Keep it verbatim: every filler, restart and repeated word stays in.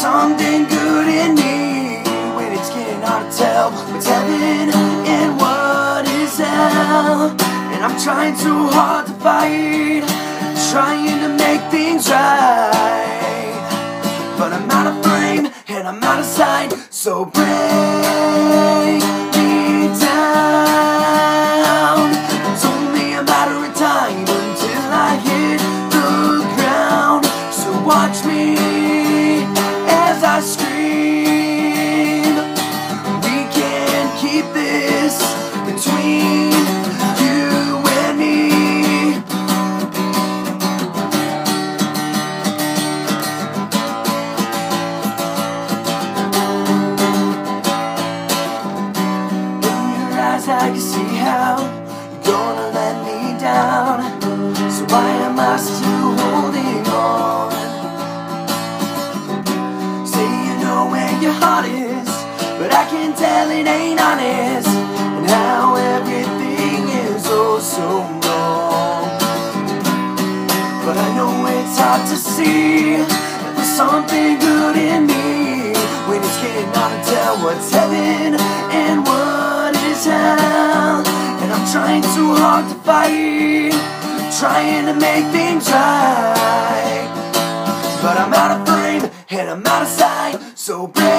something good in me when it's getting hard to tell what's heaven and what is hell. And I'm trying too hard to fight, trying to make things right, but I'm out of frame and I'm out of sight. So break me down. It's only a matter of time until I hit the ground. So watch me as I scream. We can't keep this between you and me. I can see how you're gonna let me down. So why am I still holding on? Say you know where your heart is, but I can tell it ain't honest, and how everything is oh so wrong. But I know it's hard to see that there's something good in me when it's getting hard to tell what's heaven and what is hell. And I'm trying too hard to fight, trying to make things right, but I'm out of frame and I'm out of sight. So break